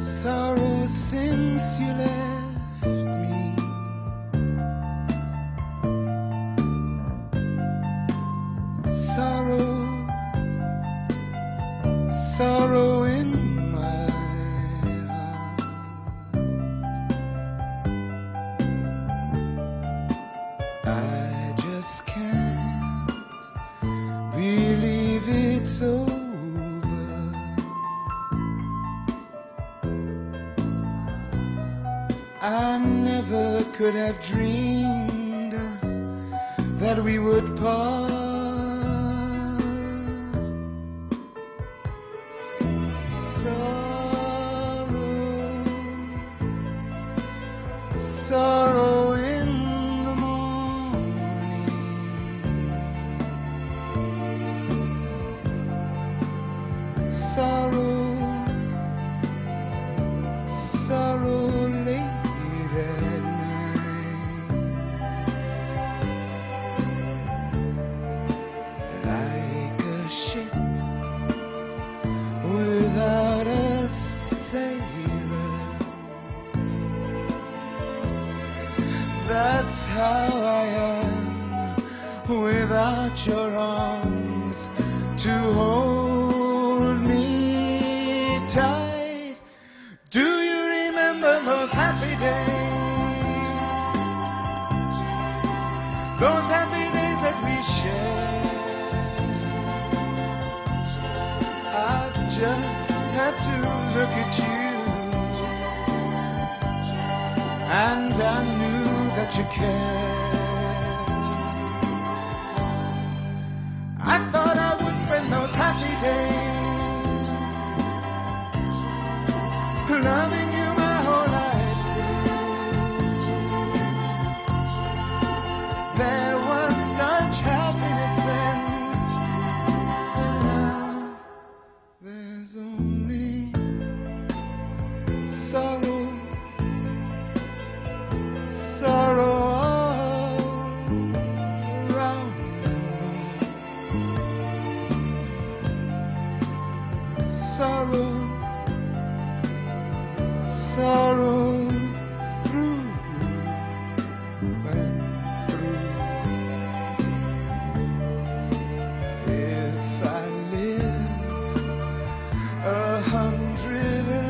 sorrow since you left me. Sorrow, sorrow in my heart. I just can't believe it's over. I never could have dreamed that we would part. Sorrow, sorrow in the morning. Sorrow, sorrow late at night. Like a ship without a sailor, that's how I am without your arms to hold me tight. Do you remember those happy days? Those happy days that we shared. I just had to look at you, and I knew that you cared. I thought I would spend those happy days loving you my whole life through. There was such happiness then, and now there's only sorrow, sorrow all around me. Sorrow, sorrow through and through. If I live 100